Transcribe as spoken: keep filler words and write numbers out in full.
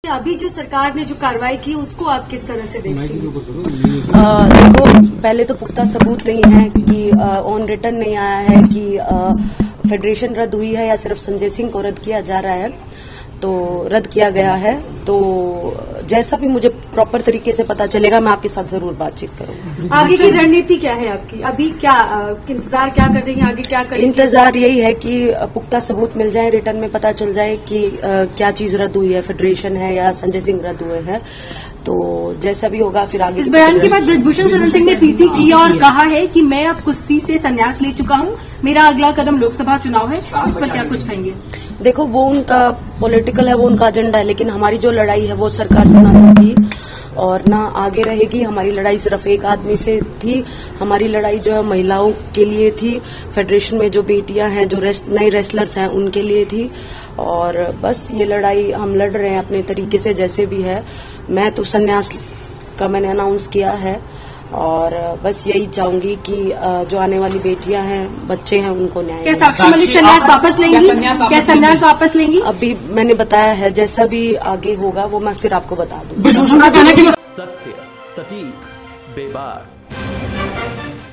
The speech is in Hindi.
अभी जो सरकार ने जो कार्रवाई की उसको आप किस तरह से देखते हैं? देखो, पहले तो पुख्ता सबूत नहीं है कि ऑन रिटर्न नहीं आया है कि आ, फेडरेशन रद्द हुई है या सिर्फ संजय सिंह को रद्द किया जा रहा है, तो रद्द किया गया है। तो जैसा भी मुझे प्रॉपर तरीके से पता चलेगा मैं आपके साथ जरूर बातचीत करूंगी। आगे की रणनीति क्या है आपकी? अभी क्या इंतजार क्या कर रही है, आगे क्या करेंगे? इंतजार यही है कि पुख्ता सबूत मिल जाए, रिटर्न में पता चल जाए कि आ, क्या चीज रद्द हुई है, फेडरेशन है या संजय सिंह रद्द हुए हैं। तो जैसा भी होगा फिर आगे। इस बयान के बाद ब्रजभूषण शरण सिंह ने पीसी की और कहा है कि मैं अब कुश्ती से संन्यास ले चुका हूं, मेरा अगला कदम लोकसभा चुनाव है। उस पर क्या कुछ कहेंगे? देखो, वो उनका पॉलिटिकल है, वो उनका एजेंडा है, लेकिन हमारी जो लड़ाई है वो सरकार से ना होगी और ना आगे रहेगी। हमारी लड़ाई सिर्फ एक आदमी से थी, हमारी लड़ाई जो है महिलाओं के लिए थी, फेडरेशन में जो बेटियां हैं, जो रेस्ट, नई रेसलर्स हैं उनके लिए थी। और बस ये लड़ाई हम लड़ रहे हैं अपने तरीके से, जैसे भी है। मैं तो संन्यास का मैंने अनाउंस किया है और बस यही चाहूंगी कि जो आने वाली बेटियां हैं, बच्चे हैं, उनको न्याय। क्या साक्षी मलिक संन्यास वापस लेंगी? क्या संन्यास वापस लेंगी? अभी मैंने बताया है, जैसा भी आगे होगा वो मैं फिर आपको बता दूंगी। सत्य, सटीक, बेबाक।